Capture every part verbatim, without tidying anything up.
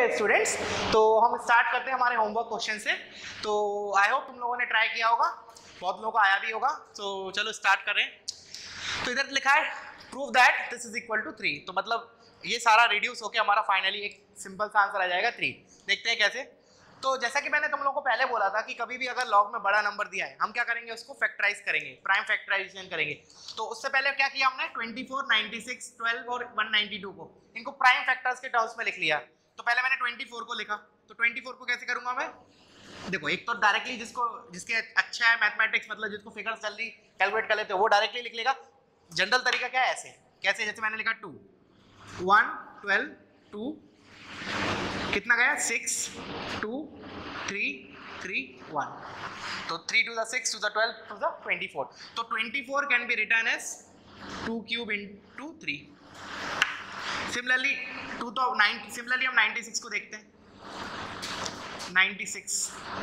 Students, तो हम start करते हैं हमारे होमवर्क क्वेश्चन से। तो आई होप तुम लोगों ने ट्राई किया होगा, बहुत लोगों को आया भी होगा। तो चलो स्टार्ट कर रहे हैं। तो इधर लिखा है prove that this is equal to three. तो मतलब ये सारा रिड्यूस होकर हमारा फाइनली एक सिंपल सा आंसर आ जाएगा थ्री। देखते हैं कैसे। तो जैसा कि मैंने तुम लोगों को पहले बोला था कि कभी भी अगर लॉग में बड़ा नंबर दिया है हम क्या करेंगे, उसको फैक्टराइज करेंगे, प्राइम फैक्टराइजेशन करेंगे। तो उससे पहले क्या किया हमने, twenty four, ninety six, twelve और वन नाइंटी टू को इनको प्राइम फैक्टर्स के टर्म्स में लिख लिया। तो पहले मैंने ट्वेंटी फोर को लिखा, तो ट्वेंटी फोर को कैसे करूंगा मैं, देखो एक तो डायरेक्टली जिसको जिसके अच्छा है मैथमेटिक्स, मतलब जिसको फिगर्स जल्दी कैलकुलेट कर लेते हो वो डायरेक्टली लिख लेगा। जनरल तरीका क्या है, ऐसे कैसे, जैसे मैंने लिखा टू, वन, ट्वेल्व, टू, कितना गया, six, two, three, three, one. तो three to the six to the twelve to the twenty four. तो twenty four can be return as two cube into three. Similarly two तो nine, similarly हम ninety six को देखते हैं। Ninety six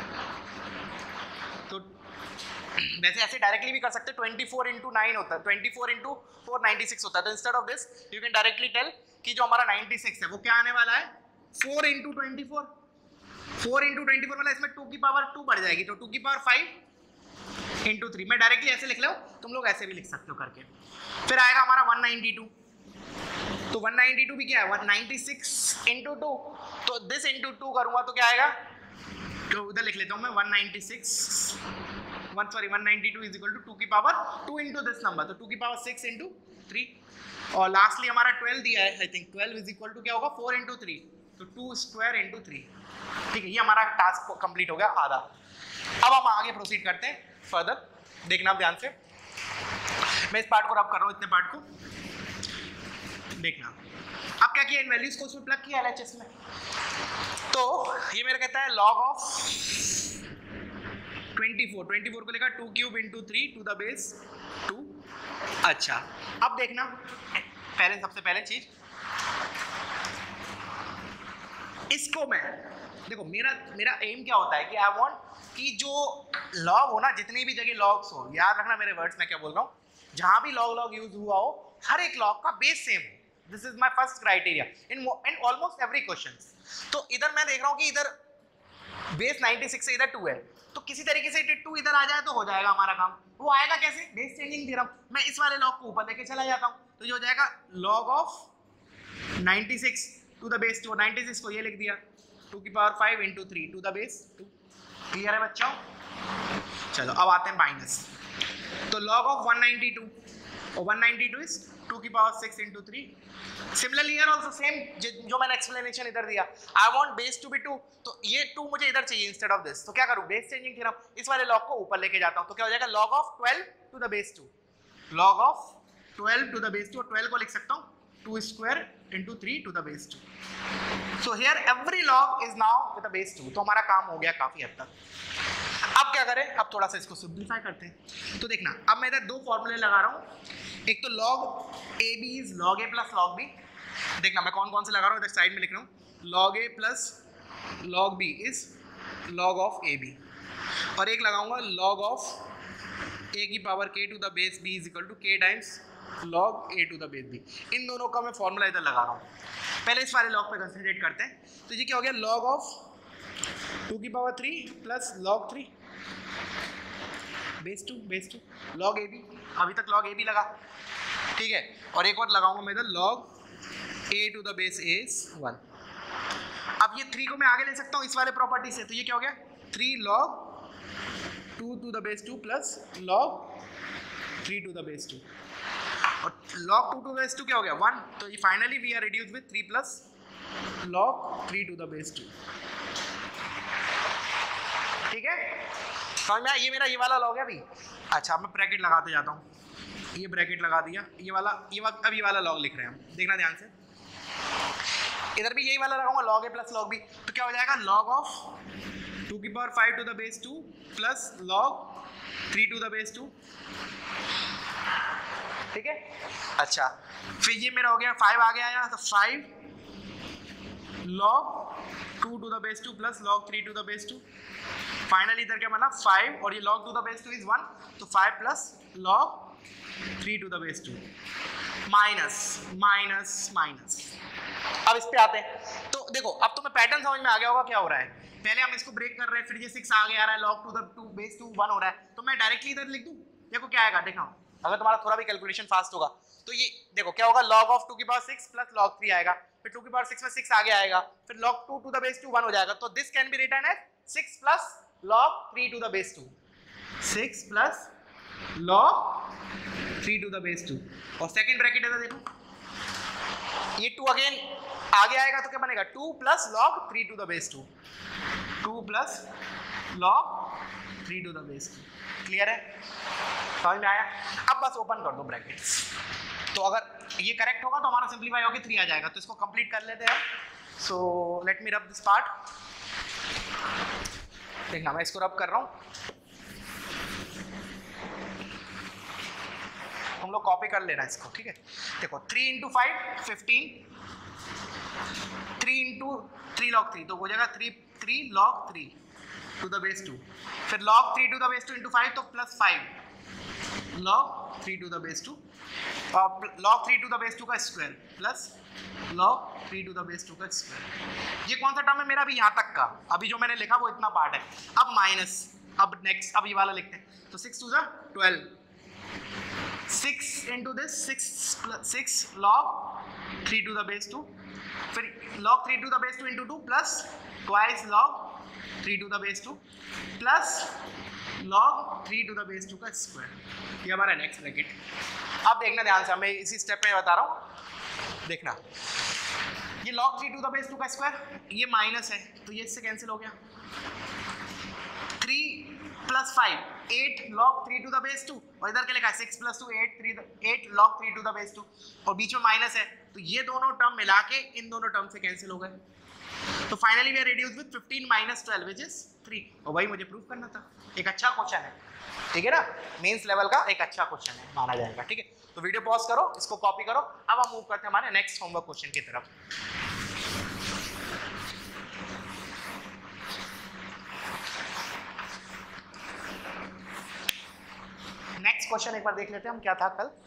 तो वैसे ऐसे डायरेक्टली भी कर सकते हैं, ट्वेंटी फोर इंटू नाइन होता है, twenty four into four ninety six होता है। तो instead of this you can directly tell कि जो हमारा नाइंटी सिक्स है वो क्या आने वाला है, four into twenty four. Four into twenty four मतलब इसमें टू की पावर टू बढ़ जाएगी, तो टू की पावर फाइव इंटू थ्री। मैं डायरेक्टली ऐसे लिख लो, तुम लोग ऐसे भी लिख सकते हो करके। फिर आएगा हमारा वन नाइंटी टू। तो वन नाइंटी टू भी क्या है, one ninety six into two. तो दिस इंटू टू करूंगा तो क्या आएगा, तो उधर लिख लेता हूं मैं one ninety six, one sorry one ninety two is equal to two की power two into this number, तो टू की पावर सिक्स इंटू थ्री। और लास्टली हमारा ट्वेल्व दिया है, I think twelve is equal to क्या होगा, फोर इंटू थ्री, तो टू स्क्वायर इंटू थ्री। ठीक है, ये हमारा टास्क कंप्लीट हो गया आधा। अब हम आगे प्रोसीड करते हैं फर्दर, देखना आप ध्यान से। मैं इस पार्ट को रब कर रहा हूँ, इतने पार्ट को देखना। अब क्या किया, इन वैल्यूज को उसमें प्लग किया एलएचएस में। तो ये मेरा कहता है log of twenty four, twenty four को लिखा two cube into three to the base two. अच्छा अब देखना, पहले सबसे पहले चीज इसको मैं देखो, मेरा मेरा एम क्या होता है कि आई वांट कि जो लॉग हो ना, जितनी भी जगह लॉग्स हो, याद रखना मेरे वर्ड्स में क्या बोल रहा हूँ, जहां भी लॉग लॉग यूज हुआ हो हर एक लॉग का बेस सेम हो। This is my first criteria in in almost every question. तो इधर मैं देख रहा हूँ कि इधर बेस नाइंटी सिक्स से इधर टू है, तो किसी तरीके से टू इधर आ जाए तो हो जाएगा हमारा काम। वो आएगा कैसे, बेस चेंजिंग थ्योरम। मैं इस वाले लॉग को ऊपर लेके चला जाता हूँ, तो ये हो जाएगा log of ninety six to the base two. Ninety six को ये लिख दिया, टू की power five into three to the base two. Clear है बच्चों? चलो अब आते हैं माइनस। तो log of one ninety two, और one ninety two is two की power six into three. Similarly here also same, जो मैंने एक्सप्लेनेशन इधर दिया, I want base to be two, तो ये टू मुझे इधर चाहिए इंस्टेड ऑफ दिस। तो क्या करूं, बेस चेंजिंग थ्योरम, इस वाले लॉग को ऊपर लेके जाता हूं। तो क्या हो जाएगा, log of twelve to the base two, log of twelve to the base two, और ट्वेल्व को लिख सकता हूं two square into three to the base two. So here every log is now with the base two. तो हमारा काम हो गया काफी हद तक। अब क्या करें, अब थोड़ा सा इसको सिंप्लीफाई करते हैं। तो देखना, अब मैं इधर दो फॉर्मूले लगा रहा हूं, एक तो log A B is log A plus log B. देखना मैं कौन कौन से लगा रहा हूं, इधर साइड में लिख रहा हूं, log A plus log B is log of A B, और एक लगाऊंगा लॉग ऑफ ए की power K to the base B is equal to K times log A to the base B. इन दोनों का मैं फॉर्मूला इधर लगा रहा हूँ। पहले इस वाले लॉग पे कंसंट्रेट करते हैं। तो ये क्या हो गया, लॉग ऑफ टू की power three plus log three base two base two log A B. अभी तक लॉग ए बी लगा, ठीक है। और एक और लगाऊंगा मैं इधर log A to the base is one. अब ये थ्री को मैं आगे ले सकता हूँ इस वाले प्रॉपर्टी से। तो ये क्या हो गया, three log two to the base two plus log three to the base two, और log two to the base two क्या हो गया, वन। तो ये finally we are reduce with three plus log three to the base two. ठीक है, समझ में आया? ये मेरा ये वाला log है अभी। अच्छा मैं ब्रैकेट लगाते जाता हूँ, ये ब्रैकेट लगा दिया, ये वाला ये वाला अब ये वाला log लिख रहे हैं हम। देखना ध्यान से, इधर भी यही वाला लगाऊंगा, log a plus log b। तो क्या हो जाएगा, log ऑफ टू की power five to the base two plus log three to the base two. ठीक है, अच्छा फिर ये मेरा हो गया फाइव आ गया यहाँ, तो five log two to the base two plus log three to the base two. Finally इधर क्या बना, फाइव, और ये log two the base two is one, तो five plus log three to the base two minus minus minus. अब इस पे आते हैं, तो देखो अब तुम्हें पैटर्न समझ में आ गया होगा क्या हो रहा है। पहले हम इसको ब्रेक कर रहे हैं, फिर ये सिक्स आगे आ रहा है, log two the to base two one हो रहा है, तो मैं डायरेक्टली इधर लिख दूं। देखो क्या आएगा, देखो अगर तुम्हारा थोड़ा भी कैलकुलेशन फास्ट होगा तो ये देखो क्या होगा, log ऑफ टू की power six plus log three आएगा, फिर टू की पावर सिक्स में सिक्स आगे आएगा, फिर log two to the base two one हो जाएगा। तो this can be written as six plus log three to the base two, six plus log three to the base two, और second bracket है देखो ये टू अगेन आगे आएगा तो क्या बनेगा, two plus log three to the base two, two plus log three to the base two. Clear है, समझ में आया। अब बस ओपन कर दो ब्रैकेट्स, तो अगर ये करेक्ट होगा तो हमारा सिंपलीफाई होकर थ्री आ जाएगा। तो इसको कंप्लीट कर लेते हैं। सो लेट मी रब दिस पार्ट। देखना मैं इसको रब कर रहा हूँ, हम लोग कॉपी कर लेना इसको, ठीक है। देखो three into five fifteen, three into three log three तो हो जाएगा three three log three to the base two, फिर log three to the base two into five तो plus five log three to the base two, और log three to the base two का square plus log three to the base two का square. ये कौन सा term है मेरा, अभी यहाँ तक का, अभी जो मैंने लिखा वो इतना पार्ट है। अब माइनस, अब नेक्स्ट अब ये वाला लिखते हैं, तो सिक्स टू ज़ा twelve, six into this six six log three to the base two, फिर log three to the base two into two plus twice log three to the base two plus log three to the base two का square. ये हमारा next bracket. अब देखना ध्यान से, मैं इसी स्टेप में बता रहा हूँ, देखना ये log three to the base two का स्क्वायर, ये माइनस है तो ये इससे कैंसिल हो गया, three plus five eight log three to the base two, और इधर क्या लिखा है six plus two eight, three eight log three to the base two, और बीच में माइनस है तो ये दोनों टर्म मिला के इन दोनों टर्म से कैंसिल हो गए। तो finally we are reduced with fifteen minus twelve which is three. और भाई मुझे प्रूफ करना था, एक अच्छा क्वेश्चन है, ठीक है ना, मेंस लेवल का एक अच्छा क्वेश्चन है, माना जाएगा, ठीक है। तो वीडियो पॉज करो, इसको कॉपी करो। अब हम मूव करते हैं हमारे नेक्स्ट होमवर्क क्वेश्चन की तरफ। नेक्स्ट क्वेश्चन एक बार देख लेते हैं हम, क्या था कल।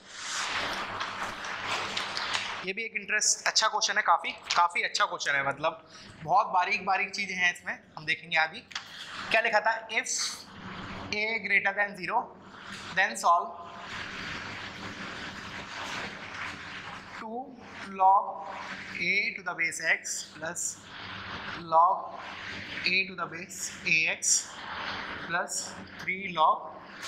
ये भी एक इंटरेस्ट अच्छा क्वेश्चन है, काफी काफी अच्छा क्वेश्चन है, मतलब बहुत बारीक बारीक चीजें हैं इसमें, हम देखेंगे अभी। क्या लिखा था, if a greater than zero then solve two log a to the base x plus log a to the base ax plus three log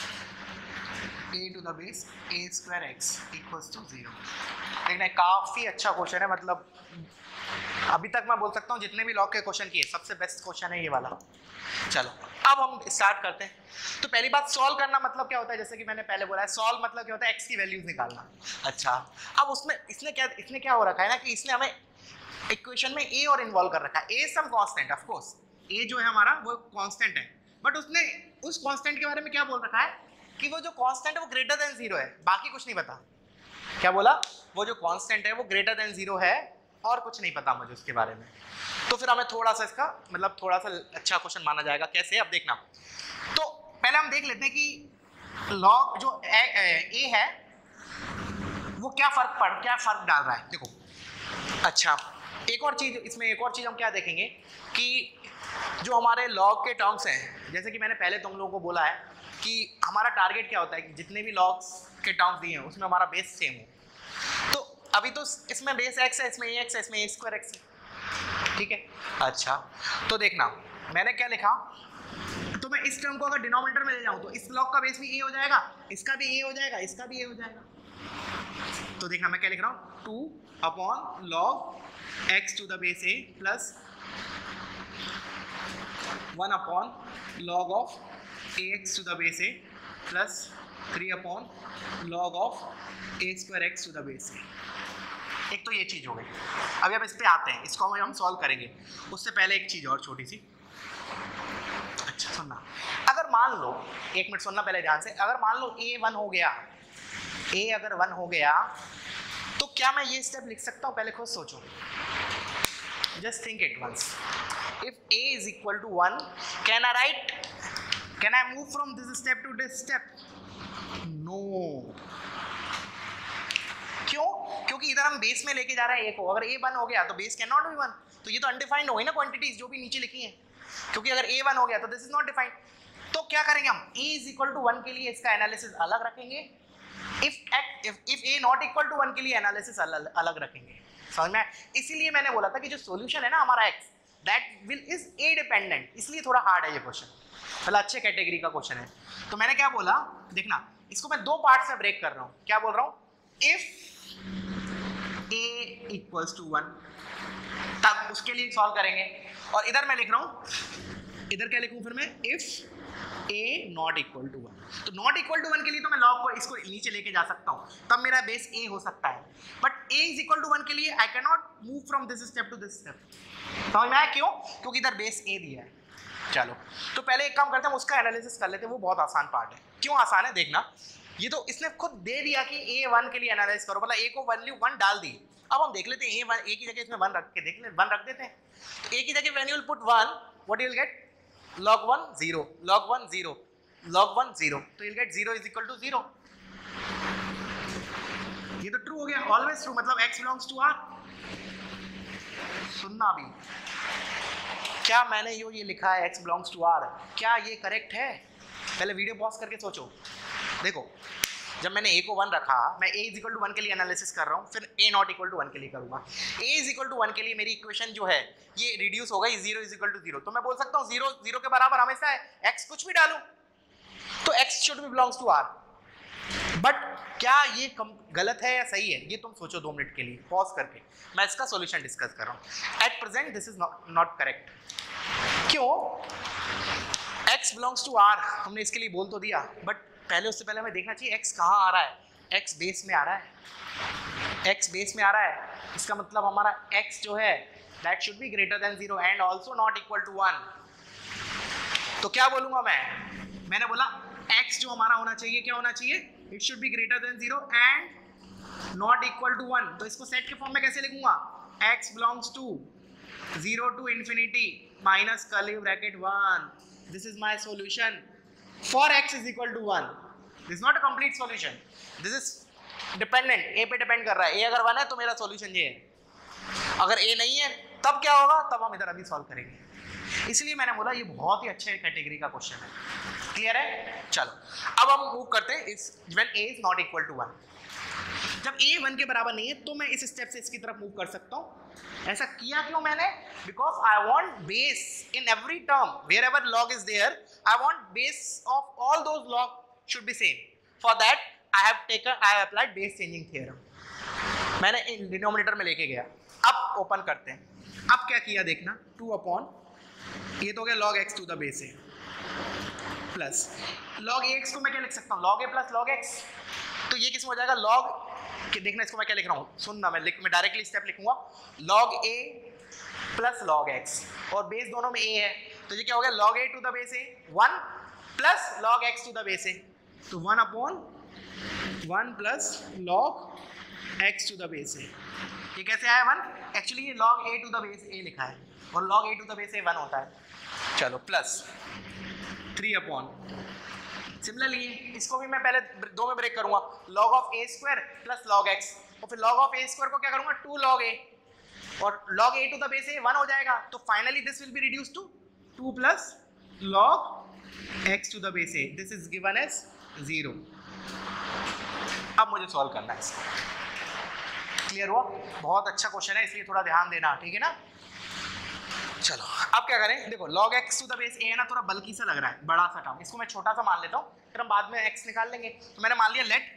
a to the base a square x equals to zero. देखना काफी अच्छा question है, मतलब अभी तक मैं बोल सकता हूँ जितने भी लॉग के क्वेश्चन किए सबसे बेस्ट क्वेश्चन है ये वाला। चलो अब हम स्टार्ट करते हैं। तो पहली बात, सॉल्व करना मतलब क्या होता है, जैसे कि मैंने पहले बोला है, सॉल्व मतलब क्या होता है, एक्स की वैल्यूज निकालना। अच्छा, अब उसमें इसने क्या इसने क्या हो रखा है ना कि इसने हमें इक्वेशन में ए और इन्वॉल्व कर रखा है। A some constant, of course a जो है हमारा वो कांस्टेंट है, बट उसने उस कांस्टेंट के बारे में क्या बोल रखा है कि वो जो कांस्टेंट है वो ग्रेटर देन जीरो है, बाकी कुछ नहीं पता। क्या बोला, वो जो कांस्टेंट है वो ग्रेटर देन जीरो है और कुछ नहीं पता मुझे उसके बारे में। तो फिर हमें थोड़ा सा इसका मतलब थोड़ा सा अच्छा क्वेश्चन माना जाएगा। कैसे, अब देखना। तो पहले हम देख लेते हैं कि लॉग जो ए, ए, ए है वो क्या फर्क पड़ क्या फर्क डाल रहा है। देखो, अच्छा एक और चीज इसमें, एक और चीज हम क्या देखेंगे कि जो हमारे लॉग के टर्म्स हैं, जैसे कि मैंने पहले तुम लोगों को बोला है कि हमारा टारगेट क्या होता है कि जितने भी लॉग्स के टर्म्स दिए हैं उसमें हमारा बेस सेम हो। तो अभी तो इसमें बेस एक्स है, इसमें ए एक्स है, इसमें ए स्क्वायर एक्स है, ठीक है। अच्छा, तो देखना मैंने क्या लिखा, तो मैं इस टर्म को अगर डिनोमिनेटर में ले जाऊं तो इस लॉग का बेस भी ए हो जाएगा, इसका भी ए हो जाएगा, इसका भी ए हो जाएगा। तो देखना मैं क्या लिख रहा हूं, two upon log x to the base a plus one upon log of a x to the base a plus three upon log of a square x to the base a. एक तो ये चीज हो गई। अभी अब इस पे आते हैं, इसको हम सॉल्व करेंगे। उससे पहले एक चीज और छोटी सी, अच्छा सुनना, अगर मान लो, एक मिनट सुनना पहले ध्यान से, अगर मान लो ए वन हो गया, ए अगर वन हो गया तो क्या मैं ये स्टेप लिख सकता हूँ, पहले खुद सोचो, just think it once. If a is equal to one, can I write, can I move from this step to this step? No. क्यों? क्योंकि इधर हम बेस में लेके जा रहे हैं ए को, अगर ए वन हो गया तो base can not be one, तो ये तो अनडिफाइंड हो गई ना क्वांटिटीज जो भी नीचे लिखी है, क्योंकि अगर ए वन हो गया तो दिस इज नॉट डिफाइंड। तो क्या करेंगे हम, a is equal to one के लिए इसका एनालिसिस अलग रखेंगे, if if if a not equal to one के लिए एनालिसिस अलग अलग रखेंगे, समझ में? इसीलिए मैंने बोला था कि जो सॉल्यूशन है ना हमारा x, that will is a dependent, इसलिए थोड़ा हार्ड है ये क्वेश्चन, पहले अच्छे कैटेगरी का क्वेश्चन है। तो मैंने क्या बोला, देखना इसको मैं दो पार्ट में ब्रेक कर रहा हूँ, क्या बोल रहा हूँ, if a equals to one, तब उसके लिए सॉल्व करेंगे, और इधर मैं लिख रहा हूँ, इधर क्या लिखूं फिर मैं, if a not equal to one, तो नॉट इक्वल टू वन के लिए तो मैं लॉग को इसको नीचे लेके जा सकता हूँ, तब मेरा बेस a हो सकता है, but a is equal to one के लिए I can not move from this step to this step, समझ में आया क्यों? क्योंकि इधर बेस a दिया है। चलो तो पहले एक काम करते हैं, उसका एनालिसिस कर लेते हैं, वो बहुत आसान पार्ट है। क्यों आसान है देखना, ये तो इसने खुद दे दिया कि a वन के लिए एनालाइज करो, मतलब a को वैल्यू वन डाल दी, अब हम देख लेते हैं a वन, a की जगह इसमें वन रख के देख ले, वन रख देते हैं, तो a की जगह when you will put one, what you will get, log one zero, log one zero, log one zero, तो you'll get zero is equal to zero। ये तो ट्रू हो गया, ऑलवेज ट्रू, मतलब x belongs to r। सुनना भी, क्या मैंने यो ये लिखा है x belongs to r, क्या ये करेक्ट है? पहले वीडियो पॉज करके सोचो, देखो जब मैंने a को वन रखा, मैं a is equal to one के लिए एनालिसिस कर रहा हूँ, फिर a not equal to one के लिए करूँगा, a is equal to one के लिए मेरी इक्वेशन जो है ये रिड्यूस हो गई, zero is equal to zero, तो मैं बोल सकता हूँ जीरो जीरो के बराबर हमेशा है, x कुछ भी डालूं तो x should be belongs to r, but क्या ये कम गलत है या सही है, ये तुम सोचो दो मिनट के लिए पॉज करके, मैं इसका सॉल्यूशन डिस्कस कर रहा हूँ। At present this is not correct, क्यों? x बिलोंग्स टू r हमने इसके लिए बोल तो दिया, बट पहले उससे पहले हमें देखना चाहिए x कहाँ आ रहा है, x बेस में आ रहा है, x बेस में आ रहा है, इसका मतलब हमारा x जो है that should be greater than zero and also not equal to one. तो क्या बोलूंगा मैं, मैंने बोला x जो हमारा होना चाहिए, क्या होना चाहिए, it should be greater than zero and not equal to one. तो इसको सेट के फॉर्म में कैसे लिखूंगा, x belongs to zero to infinity minus curly bracket one, this is my solution for x is equal to one. this is not a complete solution, this is dependent, a पे depend कर रहा है, a अगर one है तो मेरा solution ये है, अगर a नहीं है तब क्या होगा, तब हम इधर अभी सॉल्व करेंगे। इसलिए मैंने बोला ये बहुत ही अच्छे कैटेगरी का क्वेश्चन है, क्लियर है? चलो अब हम मूव करते हैं इस when a is not equal to one, जब a वन के बराबर नहीं है तो मैं इस स्टेप से इसकी तरफ मूव कर सकता हूँ। ऐसा किया क्यों मैंने, because I want base in every term wherever log is there, I want base of all those log should be same, for that I have taken I have applied base changing theorem, मैंने in denominator में लेके गया। अब open करते हैं, अब क्या किया देखना, टू अपॉन ये तो हो गया log x to the base a plus log a x को मैं क्या लिख सकता हूँ, लॉग ए प्लस लॉग एक्स, तो ये किस में हो जाएगा, लॉग कि देखना इसको मैं क्या लिख रहा हूँ, सुनना मैं लिख मैं डायरेक्टली स्टेप लिखूंगा, log a plus log x, और बेस दोनों में a है, तो ये क्या हो गया, log a to the base a one plus log x to the base a, तो one upon one plus log x to the base a, ये कैसे आया वन, एक्चुअली ये log a to the base a लिखा है, और log a to the base a one होता है। चलो प्लस थ्री अपॉन, सिमिलरली इसको भी मैं पहले दो में ब्रेक करूंगा, log of a square plus log x, और फिर log ऑफ a स्क्वायर को क्या करूंगा, टू log a, और log a to the base a one हो जाएगा, तो finally this will be reduce to two plus log x to the base a, this is given as zero. अब मुझे solve करना है इसको, क्लियर हुआ? बहुत अच्छा क्वेश्चन है, इसलिए थोड़ा ध्यान देना, ठीक है ना? चलो अब क्या करें, देखो log x to the base a है ना, थोड़ा बल्कि सा लग रहा है, बड़ा सा टर्म, इसको मैं छोटा सा मान लेता हूँ, फिर हम बाद में x निकाल लेंगे। तो मैंने मान लिया let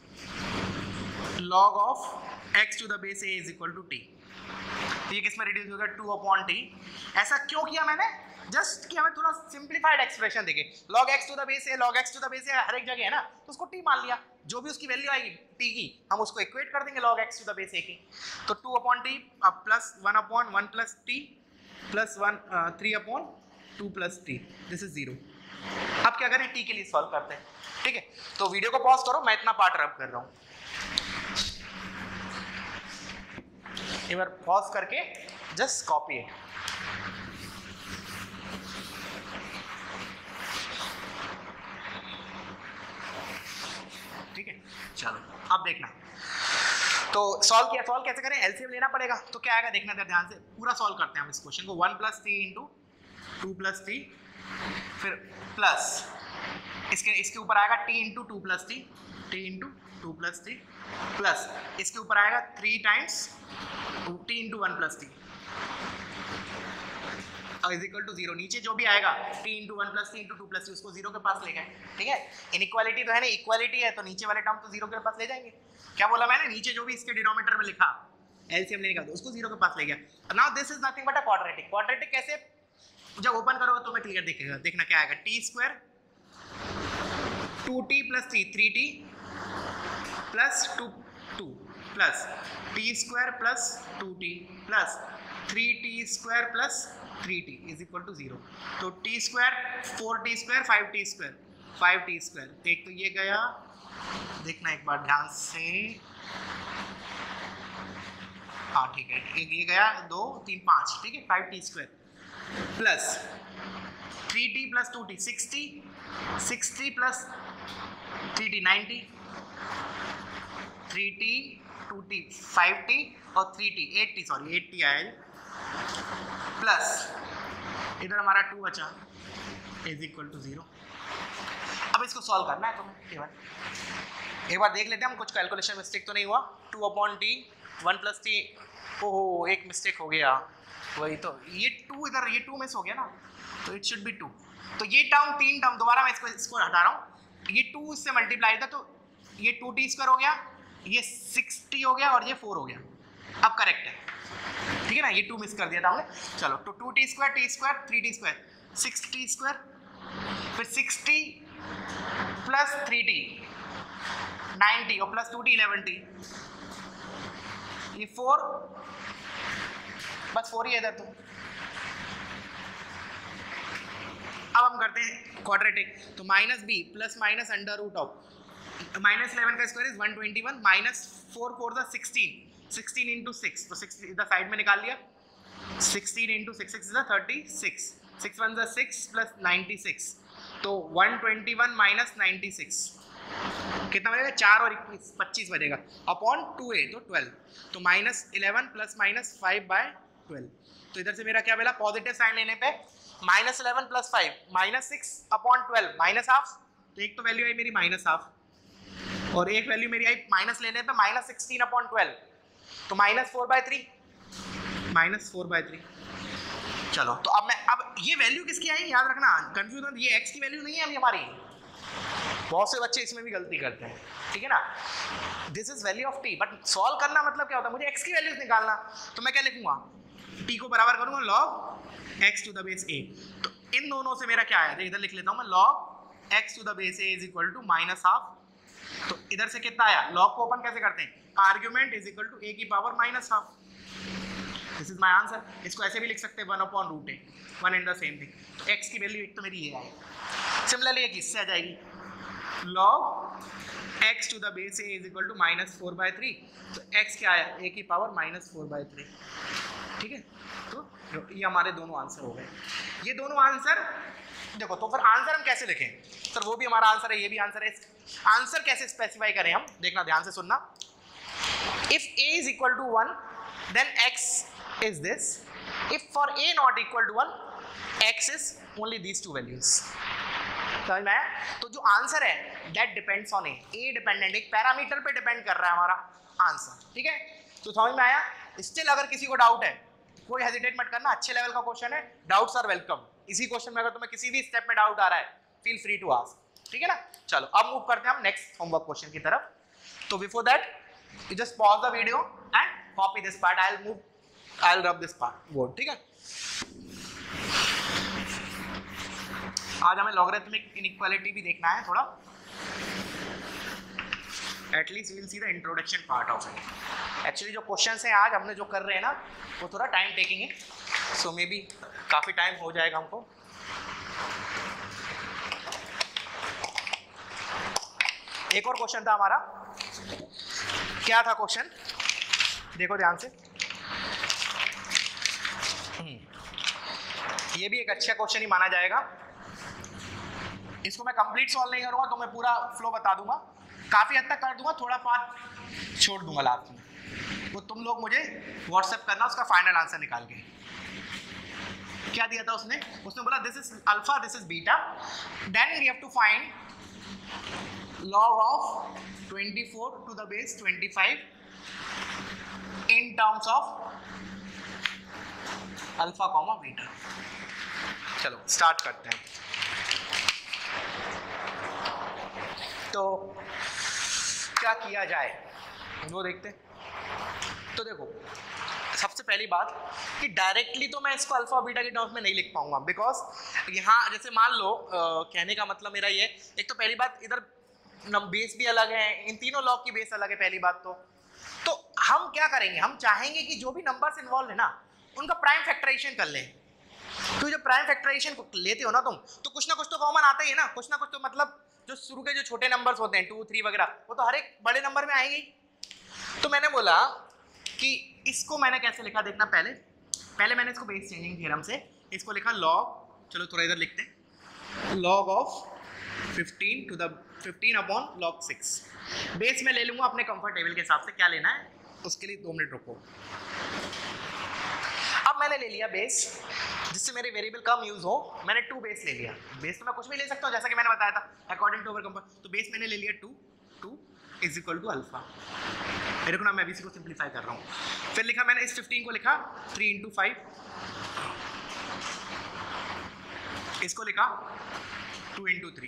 log of x to the base a is equal to t, तो ये किस में रिड्यूस होगा, टू अपॉन t। ऐसा क्यों किया मैंने, जस्ट कि हमें थोड़ा सिंप्लीफाइड एक्सप्रेशन देखे, log x to the base a, log x to the base a हर एक जगह है ना, तो उसको t मान लिया, जो भी उसकी वैल्यू आएगी t की हम उसको इक्वेट कर देंगे log x to the base a की, तो टू अपॉन t अब plus one upon one plus t plus one three upon two plus t, this is zero. अब क्या करें, टी के लिए सॉल्व करते हैं, ठीक है? तो वीडियो को पॉज करो, मैं इतना पार्ट रब कर रहा हूँ, एक बार पॉज करके जस्ट कॉपी इट, ठीक है? चलो अब देखना, तो सॉल्व किया, सॉल्व कैसे करें, एलसीएम लेना पड़ेगा। तो क्या आएगा देखना था ध्यान से, पूरा सॉल्व करते हैं हम इस क्वेश्चन को। One plus three into two plus three, फिर प्लस इसके इसके ऊपर आएगा t into two plus three, t into two plus three, plus इसके ऊपर आएगा three times t into one plus three is equal to zero. नीचे जो भी आएगा t into one plus three into two plus three उसको जीरो के पास ले गए। ठीक है, इनइक्वालिटी तो है ना, इक्वालिटी है तो नीचे वाले टर्म तो जीरो के पास ले जाएंगे। क्या बोला मैंने, नीचे जो भी इसके डिनोमिनेटर में लिखा एलसीएम लेने का तो उसको जीरो के पास ले गया। Now this is nothing but a quadratic. Quadratic कैसे, जब ओपन करोगे तो मैं क्लियर दिखेगा। देखना क्या आएगा, t square two t plus three, three t plus two two plus t square plus two t plus three t square plus three t is equal to zero. तो t square four t square five t square, five t square, एक तो ये गया, देखना एक बार ध्यान से, हाँ ठीक है, एक ये गया, दो तीन पाँच, ठीक है, five t square plus three t plus two t sixty, sixty plus three t ninety, three t two t five t और three t eight t, sorry eight t आया, प्लस इधर हमारा टू बचा इज इक्वल टू जीरो। अब इसको solve करना है तुम्हें केवल एक बार देख लेते हैं हम कुछ कैलकुलेशन मिस्टेक तो नहीं हुआ। Two upon t one plus t, ओहो एक मिस्टेक हो गया, वही तो, ये टू इधर, ये टू मिस हो गया ना, तो इट शुड बी टू। तो ये टर्म तीन टर्म दोबारा मैं इसको इसको हटा रहा हूँ, ये टू इससे मल्टीप्लाई था तो ये टू टी स्क्वायर हो गया, ये सिक्स टी हो गया और ये फोर हो गया। अब करेक्ट है, ठीक है ना, ये टू मिस कर दिया था हमने। चलो तो two t square t square three t square six t square, फिर six t plus three t nine t और plus two t eleven t, ये फोर, बस फोर ही है इधर। तो अब हम करते हैं क्वाड्रेटिक, तो minus b plus minus under root of minus eleven का square is one twenty one, minus four four the sixteen, sixteen into six, तो सिक्स इधर साइड में निकाल लिया, sixteen into six, six is thirty six, six one the six plus ninety six, तो one twenty one minus ninety six कितना बनेगा, चार और इक्कीस पच्चीस बनेगा, अपॉन टू ए तो ट्वेल्व, तो minus eleven plus minus five by twelve. तो इधर से मेरा क्या मिला, पॉजिटिव साइन लेने पे minus eleven plus five minus six upon twelve minus half, तो एक तो वैल्यू आई मेरी माइनस हाफ और एक वैल्यू मेरी आई माइनस लेने पे माइनस सिक्सटीन अपॉन ट्वेल्व, तो minus four by three, minus four by three. चलो तो अब मैं, अब ये वैल्यू किसकी आई याद रखना, कंफ्यूज मत, ये x की वैल्यू नहीं है अभी हमारी, बहुत से बच्चे इसमें भी गलती करते हैं, ठीक है ना, this is value of t, but solve करना मतलब क्या होता है, मुझे x की वैल्यूज निकालना, तो मैं क्या लिखूंगा, t को बराबर करूंगा log x to the base a, तो इन दोनों से मेरा क्या आया, इधर लिख लेता हूं मैं, log x to the base a is equal to minus half, तो इधर से कितना आया, log को ओपन कैसे करते हैं, argument is equal to a की power minus half, this is my answer. इसको ऐसे भी लिख सकते हैं one upon root a, one and the same thing, तो x की वैल्यू एक तो मेरी ये आई, सिमिलरली एक इससे आ जाएगी, log x to the base a is equal to minus four by three, तो x क्या आया, a की power minus four by three, ठीक है, तो ये हमारे दोनों आंसर हो गए। ये दोनों आंसर देखो, तो फिर आंसर हम कैसे लिखें, सर वो भी हमारा आंसर है, ये भी आंसर है, आंसर कैसे स्पेसिफाई करें हम, देखना ध्यान से सुनना, if a is equal to one then x is this, if for a not equal to one x is only these two values, समझ में आया। तो जो आंसर है that depends on a, a dependent, एक पैरामीटर पे depend कर रहा है हमारा आंसर, ठीक है, तो समझ में आया। स्टिल अगर किसी को डाउट है कोई हेजिटेट मत करना, अच्छे लेवल का क्वेश्चन है, डाउट्स आर वेलकम, इसी क्वेश्चन में अगर तुम्हें किसी भी स्टेप में डाउट आ रहा है फील फ्री टू आस्क, ठीक है ना। चलो अब मूव करते हैं हम नेक्स्ट होमवर्क क्वेश्चन की तरफ, तो before that you just pause the video and copy this part, I will move, I will rub this part board, ठीक है। आज हमें लॉगरिथमिक इनइक्वालिटी भी देखना है थोड़ा, at least we will see the introduction part of it. Actually जो questions हैं आज हमने जो कर रहे हैं ना वो थोड़ा टाइम टेकिंग है, सो मे बी काफ़ी टाइम हो जाएगा हमको। एक और क्वेश्चन था हमारा, क्या था क्वेश्चन, देखो ध्यान से, ये भी एक अच्छा क्वेश्चन ही माना जाएगा, इसको मैं कंप्लीट सॉल्व नहीं करूंगा तो मैं पूरा फ्लो बता दूंगा, काफी हद तक कर दूंगा, थोड़ा पार्ट छोड़ दूंगा लास्ट में, वो तुम लोग मुझे व्हाट्सएप करना उसका फाइनल आंसर निकाल के। क्या दिया था उसने? उसने बोला this is alpha, this is beta, then we have to find log of twenty-four to the base twenty-five in terms of alpha comma beta। चलो स्टार्ट करते हैं। तो क्या किया जाए वो देखते हैं। तो देखो सबसे पहली बात कि डायरेक्टली तो मैं इसको अल्फा बीटा के टर्म्स में नहीं लिख पाऊंगा, बिकॉज यहाँ जैसे मान लो आ, कहने का मतलब मेरा ये, एक तो पहली बात इधर बेस भी अलग है, इन तीनों लॉग की बेस अलग है पहली बात तो तो हम क्या करेंगे, हम चाहेंगे कि जो भी नंबर्स इन्वॉल्व है ना उनका प्राइम फैक्टराइजेशन कर लें। तो जब प्राइम फैक्टराइजेशन लेते हो ना तुम तो कुछ ना कुछ तो कॉमन आता ही है ना, कुछ ना कुछ तो मतलब जो शुरू के जो छोटे नंबर्स होते हैं टू थ्री वगैरह वो तो हर एक बड़े नंबर में आएंगे। तो मैंने बोला कि इसको मैंने कैसे लिखा देखना, पहले पहले मैंने इसको बेस चेंजिंग थ्योरम से इसको लिखा लॉग, चलो थोड़ा इधर लिखते हैं, log of fifteen to the fifteen upon log six. Base में ले लूंगा अपने कंफर्टेबल के हिसाब से, क्या लेना है उसके लिए दो मिनट रुको। अब मैंने ले लिया बेस जिससे मेरे वेरिएबल कम यूज हो, मैंने टू बेस ले लिया। बेस तो मैं कुछ भी ले सकता हूँ जैसा कि मैंने बताया था अकॉर्डिंग टू अवर कंफर्ट। तो बेस मैंने ले लिया two, two is equal to alpha. मेरे को ना मैं इसी को सिंप्लीफाई कर रहा हूँ। फिर लिखा मैंने इस फिफ्टीन को लिखा थ्री इंटू फाइव, इसको लिखा टू इंटू थ्री।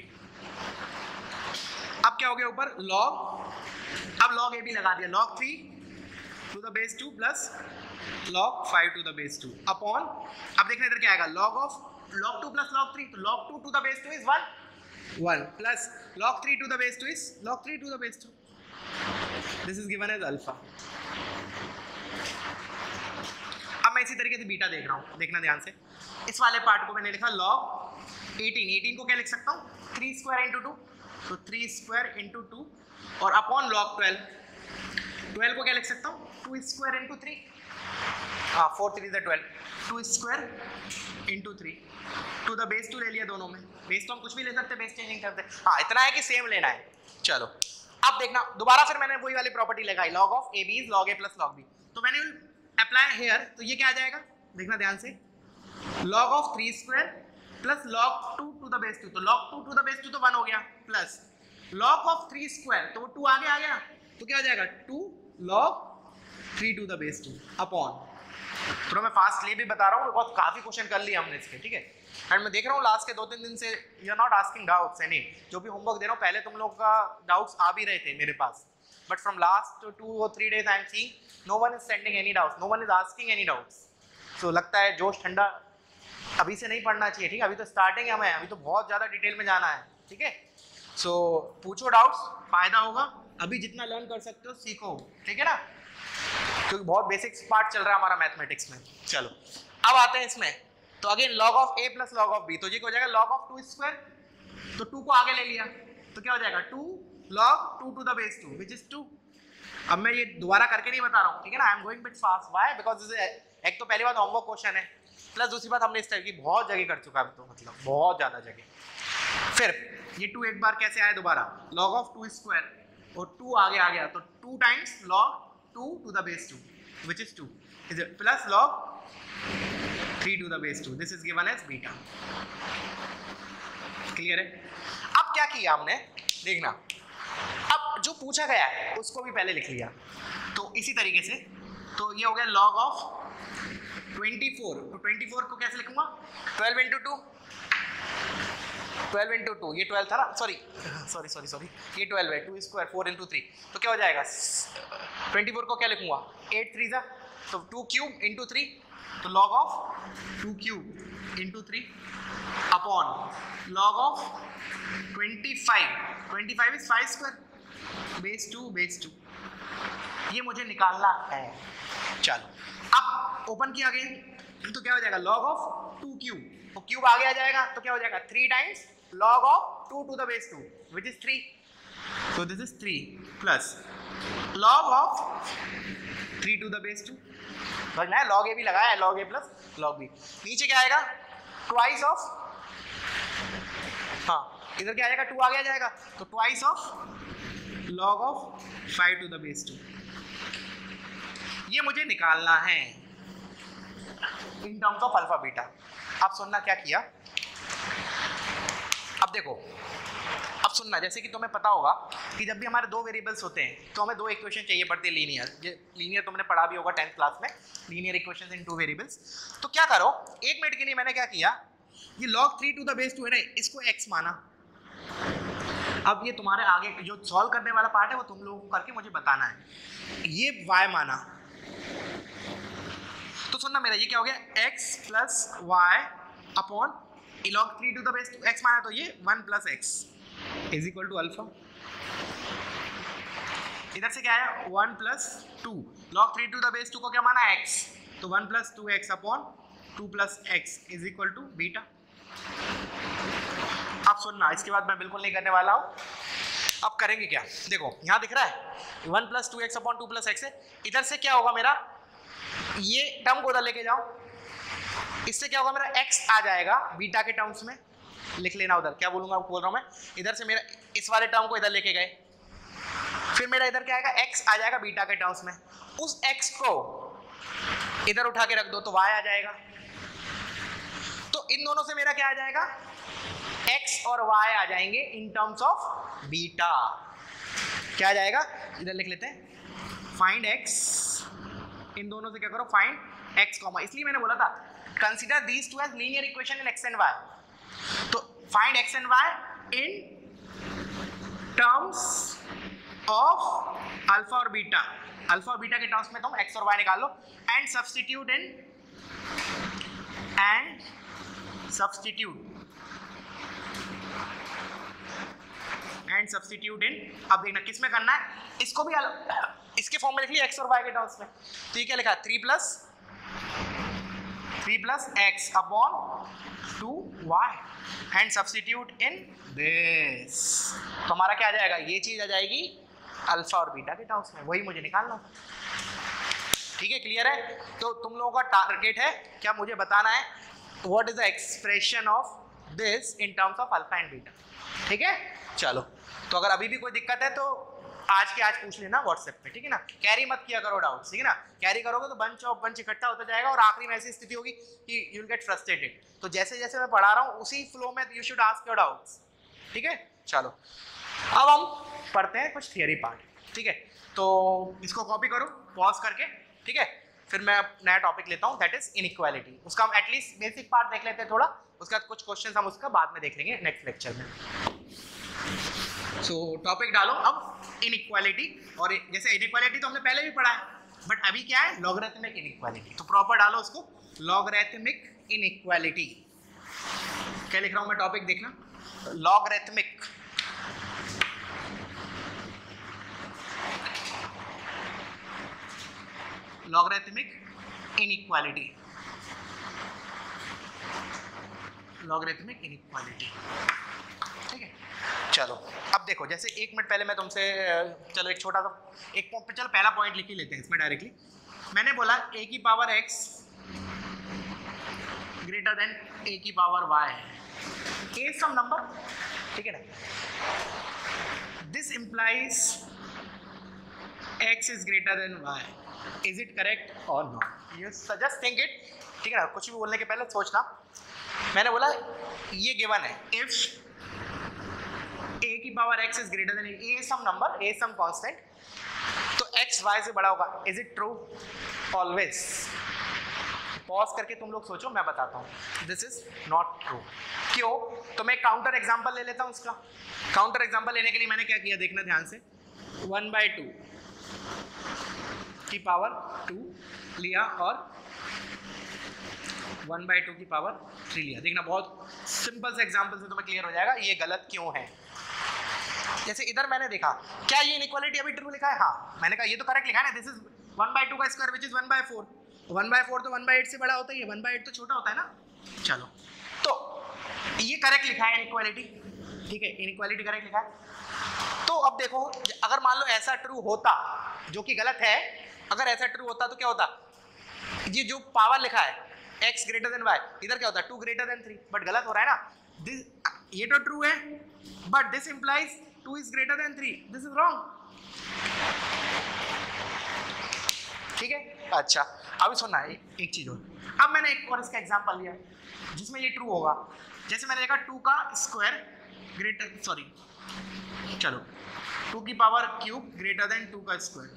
अब क्या हो गया ऊपर लॉग, अब लॉग ए भी लगा दिया, log three to the base two plus log five to the base two upon, अब देखना इधर क्या आएगा, log of log two plus log three, तो log two to the base two is one, one plus log three to the base two is log three to the base two. This is given as alpha। अब मैं इसी तरीके से beta देख रहा हूँ, देखना ध्यान से। इस वाले पार्ट को मैंने लिखा log एटीन, एटीन को क्या लिख सकता हूँ थ्री स्क्वायर इंटू टू, तो थ्री स्क्वायर इंटू टू और अपॉन log ट्वेल्व, ट्वेल्व को क्या लिख सकता हूँ टू स्क्वायर इंटू थ्री, हाँ four three the twelve, two square into three, to the base two ले लिया दोनों में। बेस तो हम कुछ भी ले सकते हैं, बेस चेंजिंग करते हैं, हाँ इतना है कि सेम लेना है। चलो अब देखना दोबारा फिर मैंने वही वाली प्रॉपर्टी लगाई, log of A B is log A plus log b. तो मैंने अप्लाई हेयर, तो ये क्या आ जाएगा देखना ध्यान से, log of three square plus log two to the base two, तो log two to the base two तो वन हो गया, plus log of three square तो वो टू आगे आ गया, तो क्या हो जाएगा two log three to the base two upon, थोड़ा मैं फास्टली भी बता रहा हूँ बहुत काफी क्वेश्चन कर लिए हमने इसके, ठीक है। एंड मैं देख रहा हूँ लास्ट के दो तीन दिन से you are not asking doubts any, जो भी होमवर्क दे रहा हूँ पहले तुम लोग का डाउट्स आ भी रहे थे मेरे पास, बट फ्रॉम लास्ट टू और three days I am seeing no one is sending any doubts, no one is asking any doubts. So लगता है जोश ठंडा अभी से नहीं पढ़ना चाहिए, ठीक है, अभी तो स्टार्टिंग है, हमें अभी तो बहुत ज़्यादा डिटेल में जाना है, ठीक है। सो so, पूछो डाउट्स, फायदा होगा, अभी जितना लर्न कर सकते हो सीखो, ठीक है ना, क्योंकि बहुत बेसिक्स पार्ट चल रहा है हमारा मैथमेटिक्स में। चलो अब आते हैं इसमें, तो again log of a plus log of b, तो ये क्या हो जाएगा लॉग ऑफ टू स्क्वायर, तो टू को आगे ले लिया तो क्या हो जाएगा two log two to the base two which is two. अब मैं ये दोबारा करके नहीं बता रहा हूँ, ठीक है ना, I am going bit fast, why because एक तो पहली बात होमवर्क क्वेश्चन है, प्लस दूसरी बात हमने इस टाइप की बहुत जगह कर चुका है, तो मतलब बहुत ज्यादा जगह। फिर ये टू एक बार कैसे आया दोबारा, लॉग ऑफ टू स्क्वायर और टू आगे आ गया तो two times log two to the base two which is two is plus log three to the base two, this is given as beta. Clear है। अब क्या किया हमने देखना, अब जो पूछा गया है उसको भी पहले लिख लिया, तो इसी तरीके से, तो ये हो गया लॉग ऑफ ट्वेंटी फोर, तो ट्वेंटी फोर को कैसे लिखूंगा twelve into two, twelve into two, ये ट्वेल्व था ना, सॉरी सॉरी सॉरी सॉरी ये ट्वेल्व है, two square four into three, तो क्या हो जाएगा ट्वेंटी फोर को क्या लिखूंगा एट थ्री जा, तो टू क्यूब इंटू थ्री, तो log of two cube into three upon log of twenty five, twenty five is five square base two base two, ये मुझे निकालना है। चलो अब ओपन किया अगेन, तो क्या हो जाएगा लॉग ऑफ टू क्यूब, तो क्यूब आगे आ जाएगा तो क्या हो जाएगा three times log of two to the base two which is three, so this is three plus log of three to the base two, समझना है, log a भी लगाया है, log a plus log b, नीचे क्या आएगा twice of, हाँ इधर क्या आएगा टू आगे आ जाएगा तो twice of log of five to the base two, ये मुझे निकालना है in terms of alpha beta. अब सुनना क्या किया, अब देखो, अब सुनना, जैसे कि तुम्हें पता होगा कि जब भी हमारे दो वेरिएबल्स होते हैं तो हमें दो इक्वेशन चाहिए पड़ती है लीनियर। लीनियर तुमने पढ़ा भी होगा टेंथ क्लास में, linear equations in two variables. तो क्या करो, एक मिनट के लिए मैंने क्या किया, ये log three to the base two है ना, इसको x माना। अब ये तुम्हारे आगे जो सॉल्व करने वाला पार्ट है वो तुम लोगों को करके मुझे बताना है। ये y माना, तो सुनना मेरा, ये क्या हो गया, x plus y upon log three to the base two x माना, तो ये one plus x is equal to alpha. इधर से क्या है, one plus two, log three to the base two को क्या माना, x, तो one plus two x upon two plus x is equal to beta. अब सुनना, इसके बाद मैं बिल्कुल नहीं करने वाला हूं। अब करेंगे क्या, देखो यहां दिख रहा है one plus two x upon two plus x है। इधर से क्या होगा मेरा, ये टर्म को उधर लेके जाओ, इससे क्या होगा मेरा, x आ जाएगा बीटा के टर्म्स में, लिख लेना उधर, क्या बोलूंगा बोल रहा हूं मैं, इधर से मेरा इस वाले टर्म को इधर लेके गए, फिर मेरा इधर क्या आएगा, x आ जाएगा बीटा के टर्म्स में, उस x को इधर उठा के रख दो तो y आ जाएगा। तो इन दोनों से मेरा क्या आ जाएगा, x और y आ जाएंगे इन टर्म्स ऑफ बीटा। क्या आ जाएगा, इधर लिख लेते हैं, फाइंड x, इन दोनों से क्या करो, फाइंड x कॉमा, इसलिए मैंने बोला था consider these two as linear equation in x and y। तो find x and y in terms of alpha और बीटा, अल्फा और बीटा के टर्म्स में तुम x और y निकाल लो, and substitute in and substitute and substitute in, अब देखना किस में करना है, इसको भी इसके फॉर्म में लिख लिया x और y के टर्म्स में। तो ये क्या लिखा, three plus three plus x upon two y and substitute in this, तो हमारा क्या आ जाएगा, ये चीज आ जाएगी अल्फा और बीटा के टर्म्स में, वही मुझे निकालना। ठीक है, क्लियर है। तो तुम लोगों का टारगेट है क्या, मुझे बताना है what is the expression of this in terms of alpha and beta. ठीक है, चलो, तो अगर अभी भी कोई दिक्कत है तो आज के आज पूछ लेना व्हाट्सएप पे, ठीक है ना, कैरी मत किया करो डाउट्स, ठीक है ना, कैरी करोगे तो बंच ऑफ बंच इकट्ठा होता जाएगा और आखिरी में ऐसी स्थिति होगी कि यू विल गेट फ्रस्ट्रेटेड। तो जैसे जैसे मैं पढ़ा रहा हूँ उसी फ्लो में you should ask your doubts. ठीक है, चलो अब हम पढ़ते हैं कुछ थियरी पार्ट। ठीक है, तो इसको कॉपी करो पॉज करके, ठीक है, फिर मैं नया टॉपिक लेता हूँ दैट इज इनइक्वालिटी। उसका हम एटलीस्ट बेसिक पार्ट देख लेते हैं थोड़ा, उसके बाद कुछ क्वेश्चन हम उसका बाद में देख लेंगे नेक्स्ट लेक्चर में। सो टॉपिक डालो अब इनइक्वालिटी, और जैसे इनइक्वालिटी तो हमने पहले भी पढ़ा है, बट अभी क्या है, लॉगरिथमिक इनइक्वालिटी। तो प्रॉपर डालो उसको, लॉगरिथमिक इनइक्वालिटी। क्या लिख रहा हूं मैं टॉपिक, देखना, logarithmic logarithmic inequality, logarithmic inequality. ठीक है, चलो अब देखो, जैसे एक मिनट पहले मैं तुमसे, चलो एक छोटा सा एक चलो पहला पॉइंट लिख ही लेते हैं इसमें डायरेक्टली। मैंने बोला a की power x greater than a की पावर y है, a सम नंबर, ठीक है ना, this implies x is greater than y, is it correct और not, you just think it. ठीक है ना, कुछ भी बोलने के पहले सोचना। मैंने बोला ये गिवन है, इफ a की power x is greater than a some number, a some constant, तो x y से बड़ा होगा, is it true always. Pause करके तुम लोग सोचो, मैं बताता हूँ, दिस इज नॉट ट्रू। क्यों, तो मैं काउंटर एग्जांपल ले लेता हूँ इसका। काउंटर एग्जांपल लेने के लिए मैंने क्या किया, देखना ध्यान से, वन बाई टू की पावर टू लिया और वन बाई टू की पावर थ्री लिया। देखना बहुत सिंपल से एग्जांपल से तुम्हें क्लियर हो जाएगा ये गलत क्यों है। जैसे इधर मैंने देखा, क्या ये इनइक्वालिटी अभी ट्रू लिखा है, हाँ मैंने कहा ये तो करेक्ट लिखा है ना, this is one by two का square which is one by four, one by four तो वन बाई एट से बड़ा होता है, वन बाई एट तो छोटा होता है ना। चलो, तो ये करेक्ट लिखा है इनइक्वालिटी, ठीक है, इनइक्वालिटी करेक्ट लिखा है। तो अब देखो, अगर मान लो ऐसा ट्रू होता, जो कि गलत है, अगर ऐसा ट्रू होता तो क्या होता, ये जो पावर लिखा है x ग्रेटर देन y, इधर क्या होता है two greater than three, but गलत हो रहा है ना, दिस ये तो ट्रू है but this implies two is greater than three, this is wrong. ठीक है। अच्छा अभी सुनना है एक चीज और, अब मैंने एक और इसका एग्जांपल लिया जिसमें ये ट्रू होगा। जैसे मैंने देखा टू का स्क्वायर ग्रेटर सॉरी चलो टू की power cube greater than two का स्क्वायर।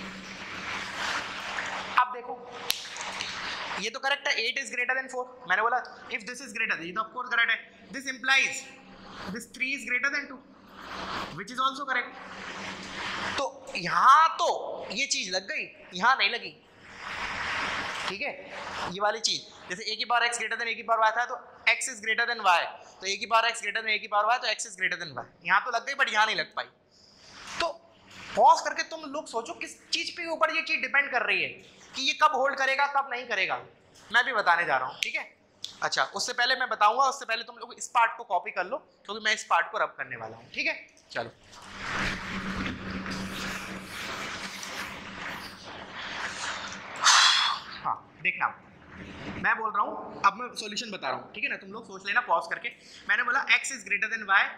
अब देखो ये तो करेक्ट है, eight is greater than four. मैंने बोला इफ दिस इज ग्रेटर, ये तो ऑफ कोर्स करेक्ट है। This implies this three is greater than two which is also correct. तो यहां तो ये चीज लग गई, यहां नहीं लगी, ठीक है। ये वाली चीज जैसे a की power x greater than a की पावर y था तो x is greater than y, तो a की power x greater than a की पावर y तो x is greater than y। यहां तो लग गई बट यहां नहीं लग पाई। तो पॉज करके तुम लोग सोचो किस चीज पे ऊपर ये चीज डिपेंड कर रही है कि ये कब होल्ड करेगा कब नहीं करेगा, मैं भी बताने जा रहा हूं, ठीक है। अच्छा उससे पहले मैं बताऊंगा, उससे पहले तुम लोग इस पार्ट को कॉपी कर लो क्योंकि मैं इस पार्ट को रब करने वाला हूं, ठीक है। चलो हाँ देखना, मैं बोल रहा हूं अब मैं सॉल्यूशन बता रहा हूं, ठीक है ना। तुम लोग सोच लेना पॉज करके। मैंने बोला x is greater than y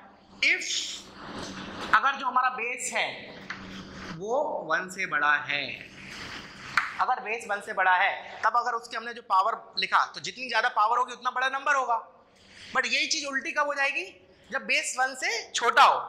if अगर जो हमारा बेस है वो वन से बड़ा है। अगर बेस वन से बड़ा है तब अगर उसके हमने जो पावर लिखा तो जितनी ज्यादा पावर होगी उतना बड़ा नंबर होगा। बट यही चीज उल्टी कब हो जाएगी, जब बेस वन से छोटा हो।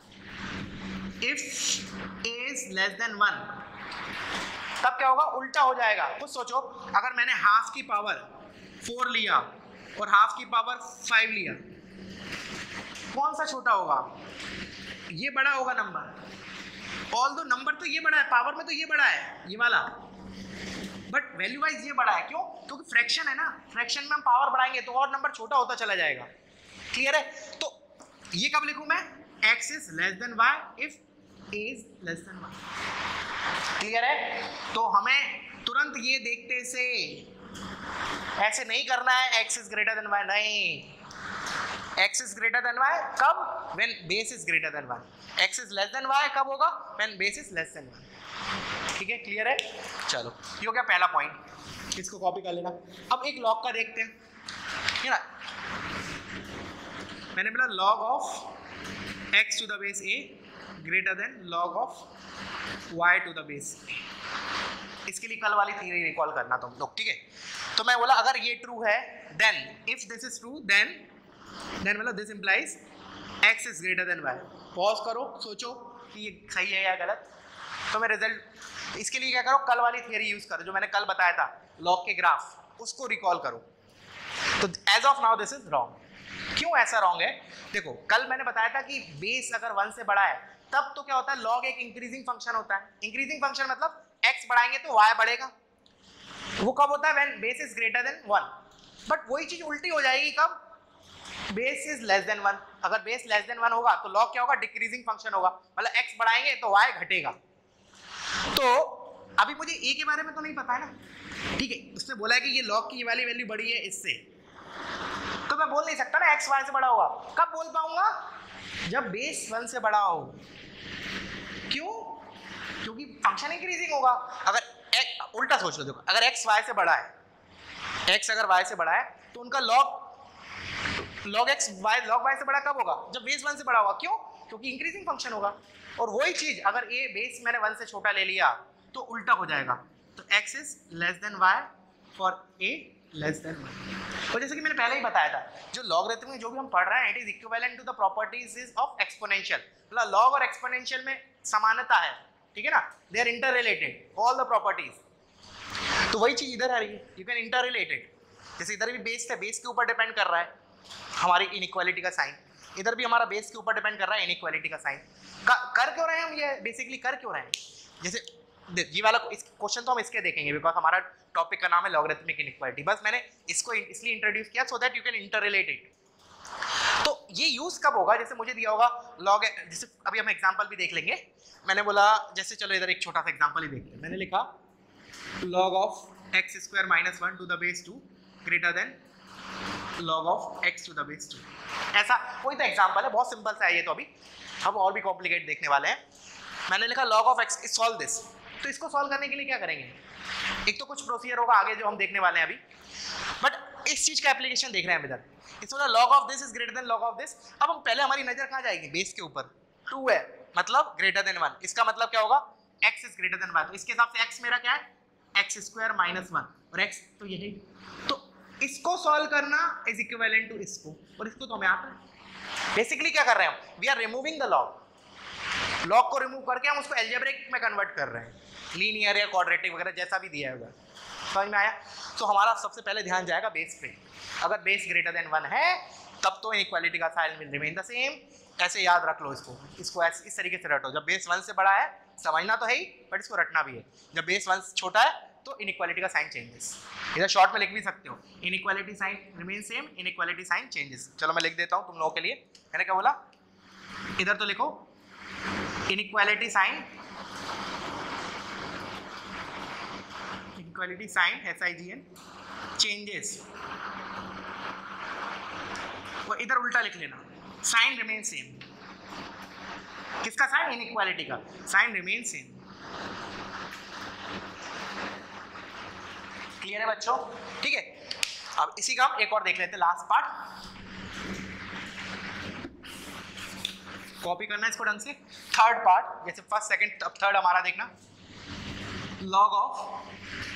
If a is less than one तब क्या होगा, उल्टा हो जाएगा। कुछ सोचो, अगर मैंने हाफ की पावर फोर लिया और हाफ की पावर फाइव लिया, कौन सा छोटा होगा, ये बड़ा होगा नंबर। ऑल दो नंबर तो ये बड़ा है, पावर में तो ये बड़ा है ये वाला, बट वैल्यू वाइज ये बड़ा है। क्यों, क्योंकि फ्रैक्शन है ना, फ्रैक्शन में हम पावर बढ़ाएंगे तो और नंबर छोटा होता चला जाएगा। क्लियर है। तो ये कब लिखूं मैं, x is less than y if a is less than y। Clear है। तो हमें तुरंत ये देखते से ऐसे नहीं करना है x is greater than y, नहीं, x is greater than y कब, when base is greater than y। x is less than y कब होगा, when base is less than y। ठीक है, क्लियर है। चलो ये हो गया पहला पॉइंट, इसको कॉपी कर लेना। अब एक लॉग का देखते हैं, है ना। मैंने बोला log of x to the base a greater than log of y to the base a। इसके लिए कल वाली थ्योरी रिकॉल करना तुम लोग, ठीक है। तो मैं बोला अगर ये ट्रू है then if this is true then then मतलब this implies x is greater than y। Pause करो, सोचो कि ये सही है या गलत। तो मैं रिजल्ट इसके लिए क्या करो, कल वाली थियरी यूज करो जो मैंने कल बताया था लॉग के ग्राफ, उसको रिकॉल करो। तो as of now this is wrong. क्यों ऐसा रॉन्ग है, देखो कल मैंने बताया था कि बेस अगर वन से बड़ा है तब तो क्या होता है, लॉग एक इंक्रीजिंग फंक्शन होता है। इंक्रीजिंग फंक्शन मतलब x बढ़ाएंगे तो y बढ़ेगा। वो कब होता है, when base is greater than one. But वही चीज उल्टी हो जाएगी कब, base is less than one. अगर बेस लेस देन वन होगा तो लॉग क्या होगा, डिक्रीजिंग फंक्शन होगा, मतलब x बढ़ाएंगे तो y घटेगा। तो अभी मुझे a के बारे में तो नहीं पता है ना, ठीक है। उसने बोला है कि ये लॉग की ये वाली वैल्यू बड़ी है इससे, तो मैं बोल नहीं सकता ना x y से बड़ा होगा। कब बोल पाऊंगा, जब बेस वन से बड़ा हो। क्यों, क्योंकि फंक्शन इंक्रीजिंग होगा। अगर x, उल्टा सोच लो, देखो अगर x y से बड़ा है, x अगर y से बड़ा है तो उनका log log x y log y से बड़ा कब होगा, जब बेस वन से बड़ा होगा। क्यों, क्योंकि इंक्रीजिंग फंक्शन होगा। और वही चीज अगर a बेस मैंने वन से छोटा ले लिया तो उल्टा हो जाएगा। तो x is less than y for a less than y। और जैसे कि मैंने पहले ही बताया था, जो लॉगरिथम में जो भी हम पढ़ रहे हैं it is equivalent to the properties of exponential. मतलब लॉग और एक्सपोनेंशियल में समानता है, ठीक है ना, they are inter related all the properties. तो वही चीज इधर आ रही है, यू कैन इंटर रिलेटेड। जैसे इधर भी बेस है, बेस के ऊपर डिपेंड कर रहा है हमारी इनइक्वालिटी का साइन, इधर भी हमारा बेस के ऊपर डिपेंड कर रहा है इनइक्वालिटी का साइन। कर क्यों रहे हैं हम ये, बेसिकली कर क्यों रहे हैं। जैसे ये वाला क्वेश्चन तो हम इसके देखेंगे बिकॉज हमारा टॉपिक का नाम है लॉगरिथमिक इनइक्वालिटी। बस मैंने इसको इसलिए इंट्रोड्यूस किया so that you can inter relate it. तो ये यूज कब होगा, जैसे मुझे दिया होगा लॉग, जैसे अभी हम एग्जांपल भी देख लेंगे। मैंने बोला जैसे चलो इधर एक छोटा सा एग्जांपल ही देखते हैं। मैंने लिखा log of x square minus one to the base two greater than log of x to the base two. ऐसा कोई तो एग्जांपल है, बहुत सिंपल सा है ये। तो अभी हम और भी कॉम्प्लिकेट देखने वाले हैं। मैंने लिखा log of x solve this. तो इसको सॉल्व करने के लिए क्या करेंगे, एक तो कुछ प्रोसीजर होगा आगे जो हम देखने वाले हैं अभी, बट इस चीज का एप्लीकेशन देख रहे हैं हम इधर। इसमें log of this is greater than log of this. अब हम पहले हमारी नजर कहाँ जाएगी, बेस के ऊपर। टू है मतलब ग्रेटर देन वन, इसका मतलब क्या होगा, x is greater than one. तो इसके हिसाब से x मेरा क्या है, एक्स स्क्वायर माइनस वन और एक्स तो यही, तो इसको सॉल्व करना इज इक्विवेलेंट टू इसको, और इसको तो हमें आता है। बेसिकली क्या कर रहे हैं हम, we are removing the log, log को रिमूव करके हम उसको एल्जेब्रिक में कन्वर्ट कर रहे हैं, लीनियर या क्वाड्रेटिक वगैरह जैसा भी दिया होगा। समझ में आया? तो हमारा सबसे पहले ध्यान जाएगा बेस पे, अगर बेस ग्रेटर देन वन है तब तो इनइक्वालिटी का sign will remain the same. ऐसे याद रख लो इसको, इसको ऐसे इस तरीके से रटो, जब बेस वन से बड़ा है समझना तो है ही बट इसको रटना भी है, जब बेस वन से छोटा है तो इनइक्वालिटी का साइन चेंजेस। इधर शॉर्ट में लिख भी सकते हो, inequality sign remain same, inequality sign changes. चलो मैं लिख देता हूं तुम लोगों के लिए, मैंने क्या बोला, इधर तो लिखो inequality sign, inequality sign S I G N changes, और इधर उल्टा लिख लेना साइन रिमेन सेम। किसका साइन? इनइक्वालिटी का साइन रिमेन सेम। क्लियर है बच्चों? ठीक है, अब इसी का हम एक और देख लेते हैं, लास्ट पार्ट, कॉपी करना है इसको ढंग से। थर्ड पार्ट, जैसे फर्स्ट सेकंड अब थर्ड हमारा देखना, log of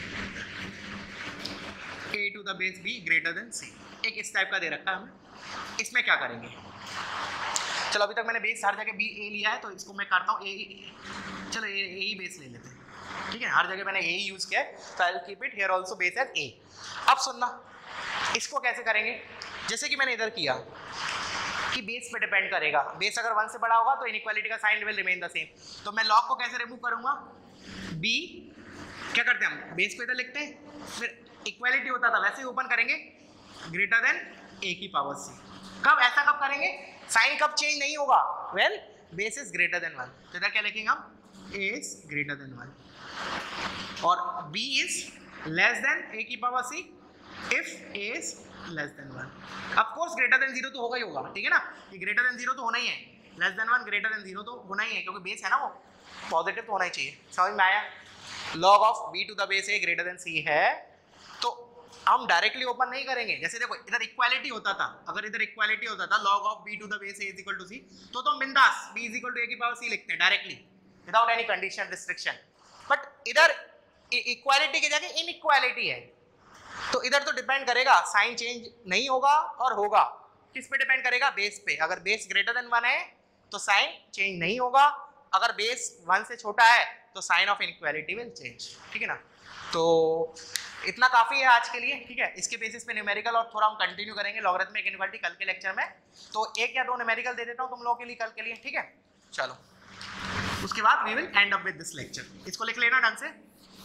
a to the base b greater than c, एक इस टाइप का दे रखा है हमें। इसमें क्या करेंगे, चलो अभी तक मैंने बेस हर जगह b a लिया है तो इसको मैं करता हूँ a, चलो a, a ही बेस ले लेते हैं, ठीक है, हर जगह मैंने a ही यूज किया है, so I will keep it here also base as a। अब सुनना, इसको कैसे करेंगे, जैसे कि मैंने इधर किया कि बेस पे डिपेंड करेगा, बेस अगर वन से बड़ा होगा तो इनइक्वालिटी का sign will remain the same. तो मैं लॉग को कैसे रिमूव करूंगा, b क्या करते हैं हम, बेस को इधर लिखते हैं, फिर इक्वालिटी होता था वैसे ही ओपन करेंगे ग्रेटर देन a की पावर c। कब ऐसा कब करेंगे, साइन कब चेंज नहीं होगा, well base is greater than one, तो इधर क्या लिखेंगे हम, a is greater than one और b is less than a की power c if a is less than one. Of course greater than zero तो होगा ही होगा, ठीक है ना, ये ग्रेटर देन जीरो तो होना ही है, less than one greater than zero तो होना ही है क्योंकि बेस है ना वो पॉजिटिव तो होना ही चाहिए। समझ में आया? log of b to the base a greater than c है तो हम डायरेक्टली ओपन नहीं करेंगे, जैसे देखो इधर इक्वालिटी होता था, अगर इधर इक्वालिटी होता था log of b to the base a is equal to c तो तो हम बिंदास b is equal to a की पावर c लिखते हैं directly without any condition restriction, but इधर इक्वालिटी की जगह इनइक्वालिटी है तो इधर तो डिपेंड करेगा, साइन चेंज नहीं होगा और होगा किस पे डिपेंड करेगा, बेस पे। अगर बेस ग्रेटर देन वन है तो साइन चेंज नहीं होगा, अगर बेस वन से छोटा है तो sign of inequality will change, ठीक है ना। तो इतना काफी है आज के लिए, ठीक है। इसके बेसिस पे न्यूमेरिकल और थोड़ा हम कंटिन्यू करेंगे लॉगरिथमिक इनइक्वालिटी कल के लेक्चर में, तो एक या दो न्यूमेरिकल दे देता हूँ तुम लोगों के लिए कल के लिए, ठीक है। चलो उसके बाद we will end up with this lecture, इसको लिख लेना ढंग से।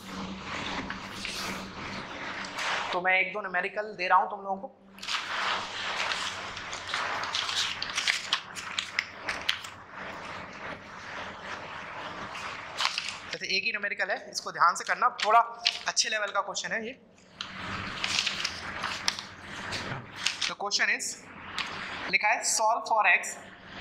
तो मैं एक दो न्यूमेरिकल दे रहा हूं तुम लोगों को, जैसे एक ही न्यूमेरिकल है, इसको ध्यान से करना, थोड़ा अच्छे लेवल का क्वेश्चन है ये। तो क्वेश्चन इज लिखा है solve for x,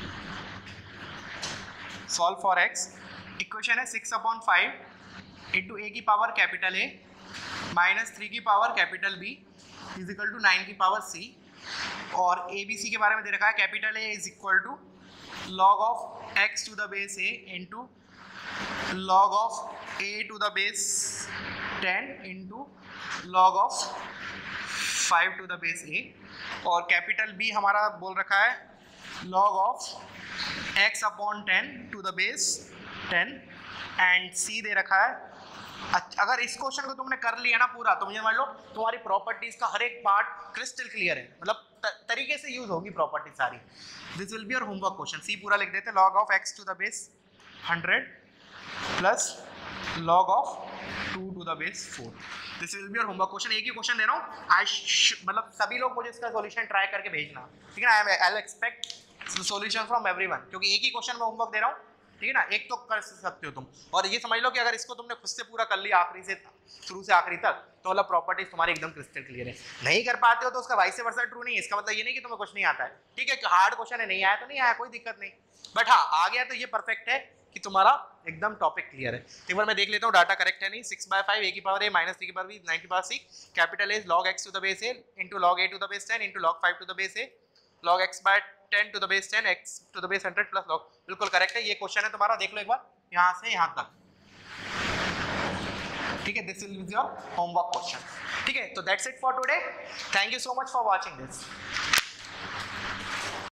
solve for x, equation है six upon five into A की power capital A minus three की power capital B is equal to nine की पावर सी, और ए बी सी के बारे में दे रखा है, capital A is equal to log of x to the base A into log of A to the base ten into log of five to the base A, और capital B हमारा बोल रखा है log of x upon ten to the base ten, and C दे रखा है। अगर इस क्वेश्चन को तुमने कर लिया ना पूरा तो मुझे मान लो तुम्हारी प्रॉपर्टीज का हर एक पार्ट क्रिस्टल क्लियर है, मतलब तरीके से यूज होगी प्रॉपर्टी सारी। This will be your homework question. C पूरा लिख देते हैं, log of x to the base hundred plus log of two to the base four, this will be your homework question. एक ही क्वेश्चन दे रहा हूँ, आई मतलब सभी लोग मुझे इसका सॉल्यूशन ट्राई करके भेजना, ठीक है ना। I will expect solution from everyone, क्योंकि एक ही क्वेश्चन में होमवर्क दे रहा हूँ, ठीक है ना, एक तो कर सकते हो तुम। और ये समझ लो कि अगर इसको तुमने खुद से पूरा कर लिया आखिरी से शुरू से आखिरी तक तो मतलब प्रॉपर्टीज तुम्हारी एकदम क्रिस्टल क्लियर है। नहीं कर पाते हो तो उसका वाइस वर्सा ट्रू नहीं है, इसका मतलब ये नहीं कि तुम्हें कुछ नहीं आता है, ठीक है। हार्ड क्वेश्चन है, नहीं आया तो नहीं आया, कोई दिक्कत नहीं, बट हाँ आ गया तो ये परफेक्ट है कि तुम्हारा एकदम टॉपिक क्लियर है। एक बार मैं देख लेता हूँ डाटा करेक्ट है नहीं। सिक्स बाय फाइव ए की पावर ए माइनस थ्री की पावर बी नाइन की power C, capital A log x to the base A into log A to the base ten into log five to the base A log x by ten to the base ten x to the base hundred plus log, बिल्कुल correct है। ये question है तुम्हारा, देख लो एक बार यहाँ से यहाँ तक, ठीक है, this will be your homework question. ठीक है, तो that's it for today, thank you so much for watching this.